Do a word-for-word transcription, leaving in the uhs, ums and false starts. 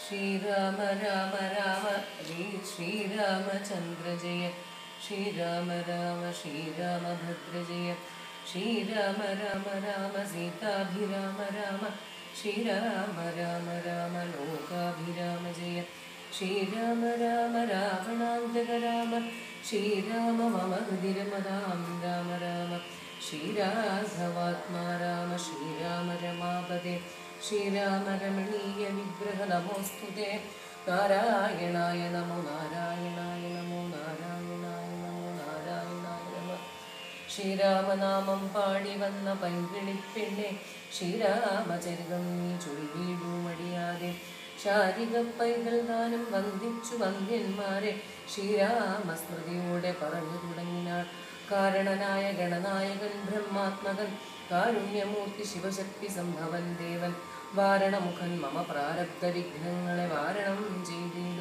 श्रीराम राम राम हरे श्रीरामचंद्र जय श्रीराम राम श्रीराम भद्र जय श्रीराम राम राम सीताभिराम राम श्रीराम राम राम लोकाभिराम जय श्रीराम राम रावणान्तक राम श्रीराम मम हृदिरमदां राम राम श्रीराघवात्मा राम श्रीराम रमापदे श्रीराम रमणीय विग्रह नमोस्तुते नारायणाय नमो नारायणाय नमो नारायणाय नमो नारायणाय नमः श्रीरामनामं पाടി വന്ന പൈങ്കിളിപ്പെണ്ണെ ശ്രീരാമചരിതം നീ ചൊല്ലിടുമടിയാതെ ശാരിക പൈകൾ ദാനം വന്ദിച്ചു വന്ദ്യന്മാരെ ശ്രീരാമസ്മൃതിയോടെ പറഞ്ഞു തുടങ്ങിനാൾ കാരണനായ ഗണനായകൻ ബ്രഹ്മാത്മകൻ കാരുണ്യമൂർത്തി ശിവശക്തി സംഭവൻ ദേവൻ വാരണമുഖൻ മമ പ്രാരബ്ധ വിഘ്നങ്ങളെ വാരണം ചെയ്തേ